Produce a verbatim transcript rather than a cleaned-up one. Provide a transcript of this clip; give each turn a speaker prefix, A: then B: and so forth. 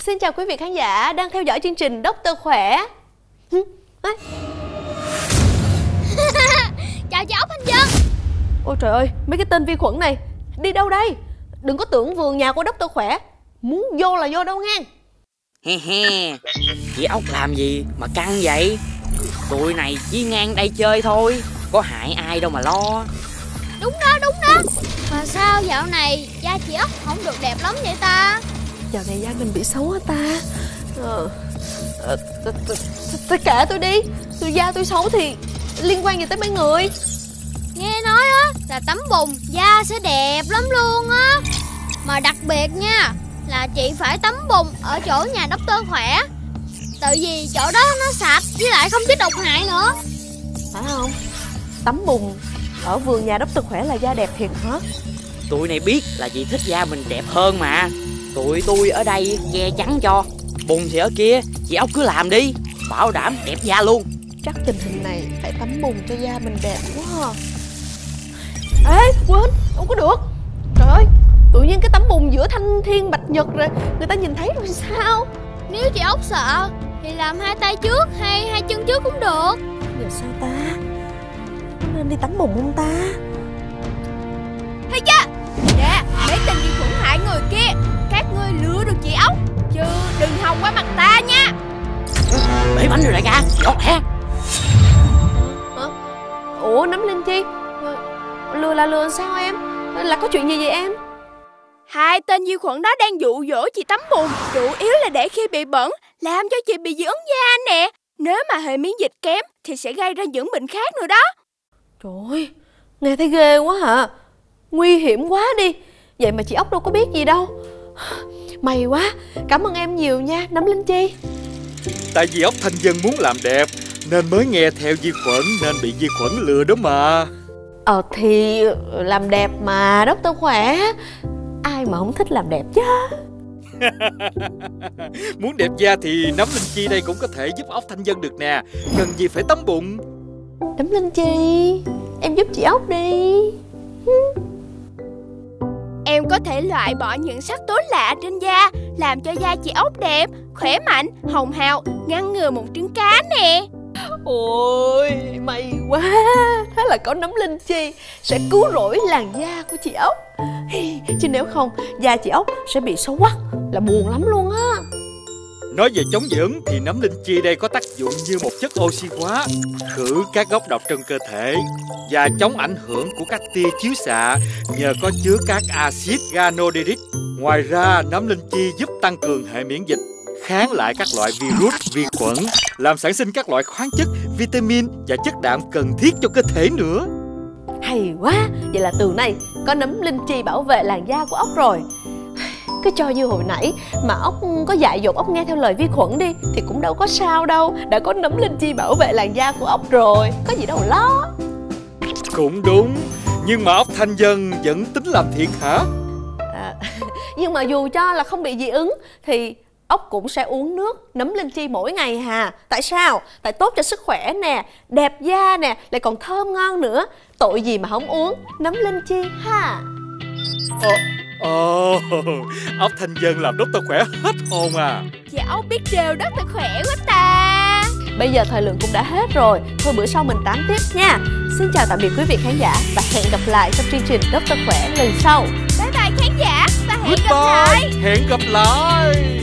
A: Xin chào quý vị khán giả đang theo dõi chương trình Doctor Khỏe.
B: Chào chị Ốc Thanh Dân.
A: Ôi trời ơi, mấy cái tên vi khuẩn này đi đâu đây? Đừng có tưởng vườn nhà của Doctor Khỏe muốn vô là vô đâu nghe.
C: He he, chị Ốc làm gì mà căng vậy? Tụi này chỉ ngang đây chơi thôi, có hại ai đâu mà lo.
B: Đúng đó, đúng đó. Mà sao dạo này da chị Ốc không được đẹp lắm vậy ta?
A: Dạo này da mình bị xấu hả ta? Ờ, tất cả tôi đi. Tôi da tôi xấu thì liên quan gì tới mấy người?
B: Nghe nói á là tắm bùn da sẽ đẹp lắm luôn á. Mà đặc biệt nha là chị phải tắm bùn ở chỗ nhà Doctor Khỏe. Tại vì chỗ đó nó sạch với lại không chứa độc hại nữa.
A: Phải không? Tắm bùn ở vườn nhà Doctor Khỏe là da đẹp thiệt hả?
C: Tụi này biết là chị thích da mình đẹp hơn mà. Tụi tôi ở đây che chắn cho. Bùn thì ở kia, chị Ốc cứ làm đi, bảo đảm đẹp da luôn.
A: Chắc tình hình này phải tắm bùn cho da mình đẹp quá à. Ê, quên, không có được. Trời ơi, tự nhiên cái tắm bùn giữa thanh thiên bạch nhật rồi người ta nhìn thấy rồi sao?
B: Nếu chị Ốc sợ thì làm hai tay trước hay hai chân trước cũng được.
A: Giờ sao ta? Nên đi tắm bùn không ta?
B: Hay cha, nè, mấy tên vi khuẩn hại người kia, các ngươi lừa được chị Ốc, chứ đừng hòng qua mặt ta nha.
C: Bể bánh rồi đại ca, giọt ha.
A: Hả? Ủa, Nấm Linh Chi, lừa là lừa sao em? Là có chuyện gì vậy em?
B: Hai tên vi khuẩn đó đang dụ dỗ chị tắm bùn, chủ yếu là để khi bị bẩn làm cho chị bị dị ứng da nè. Nếu mà hệ miễn dịch kém thì sẽ gây ra những bệnh khác nữa đó.
A: Trời ơi, nghe thấy ghê quá hả? Nguy hiểm quá đi. Vậy mà chị Ốc đâu có biết gì đâu. May quá, cảm ơn em nhiều nha, Nấm Linh Chi.
D: Tại vì Ốc Thanh Dân muốn làm đẹp nên mới nghe theo vi khuẩn, nên bị vi khuẩn lừa đó mà.
A: Ờ thì làm đẹp mà, Doctor Khỏe. Ai mà không thích làm đẹp chứ.
D: Muốn đẹp da thì Nấm Linh Chi đây cũng có thể giúp Ốc Thanh Dân được nè. Cần gì phải tắm bùn.
A: Nấm Linh Chi, em giúp chị Ốc đi.
B: Em có thể loại bỏ những sắc tố lạ trên da, làm cho da chị Ốc đẹp, khỏe mạnh, hồng hào, ngăn ngừa mụn trứng cá nè.
A: Ôi, may quá. Thế là có Nấm Linh Chi sẽ cứu rỗi làn da của chị Ốc. Chứ nếu không, da chị Ốc sẽ bị xấu quắc, là buồn lắm luôn á.
D: Nói về chống dị ứng thì Nấm Linh Chi đây có tác dụng như một chất oxy hóa, khử các gốc độc trong cơ thể và chống ảnh hưởng của các tia chiếu xạ nhờ có chứa các axit ganoderic. Ngoài ra, Nấm Linh Chi giúp tăng cường hệ miễn dịch, kháng lại các loại virus, vi khuẩn, làm sản sinh các loại khoáng chất, vitamin và chất đạm cần thiết cho cơ thể nữa.
A: Hay quá, vậy là từ nay có Nấm Linh Chi bảo vệ làn da của Ốc rồi. Cứ cho như hồi nãy mà Ốc có dại dột Ốc nghe theo lời vi khuẩn đi thì cũng đâu có sao đâu. Đã có Nấm Linh Chi bảo vệ làn da của Ốc rồi, có gì đâu lo.
D: Cũng đúng, nhưng mà Ốc Thanh Dân vẫn tính làm thiệt hả?
A: À, nhưng mà dù cho là không bị dị ứng thì Ốc cũng sẽ uống nước Nấm Linh Chi mỗi ngày hà. Tại sao? Tại tốt cho sức khỏe nè, đẹp da nè, lại còn thơm ngon nữa. Tội gì mà không uống Nấm Linh Chi ha.
D: Ồ, ồ, Ốc Thanh Dân làm Doctor Khỏe hết hồn à.
B: Chị Ốc biết đều Doctor Khỏe quá ta.
A: Bây giờ thời lượng cũng đã hết rồi, thôi bữa sau mình tám tiếp nha. Xin chào tạm biệt quý vị khán giả và hẹn gặp lại trong chương trình Doctor Khỏe lần sau.
B: Bye bye khán giả và hẹn
D: Goodbye.
B: gặp lại.
D: Hẹn gặp lại.